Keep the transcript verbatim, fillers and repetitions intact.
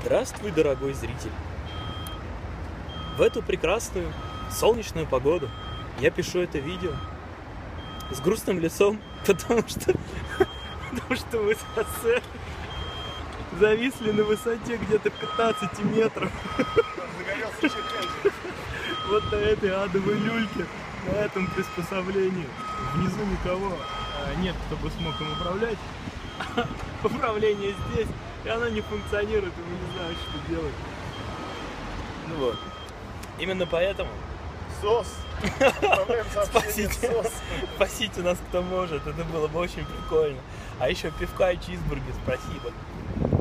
Здравствуй, дорогой зритель! В эту прекрасную солнечную погоду я пишу это видео с грустным лицом, потому что, потому что мы с Хосе зависли на высоте где-то пятнадцати метров. Вот на этой адовой люльке, на этом приспособлении. Внизу никого нет, кто бы смог им управлять. Управление здесь, и оно не функционирует, и мы не знаем, что делать. Ну вот. Именно поэтому... СОС! Спасите, спасите нас, кто может. Это было бы очень прикольно. А еще пивка и чизбургер, спасибо.